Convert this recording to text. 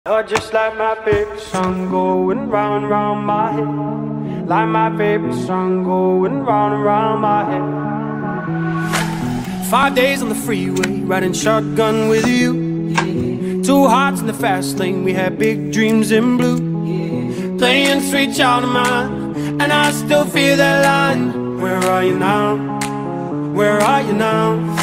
You're just like my favorite song going round and round my head. Like my favorite song going round and round my head. 5 days on the freeway, riding shotgun with you. Two hearts in the fast lane, we had big dreams in blue. Playing Sweet Child of Mine, and I still feel that line. Where are you now? Where are you now?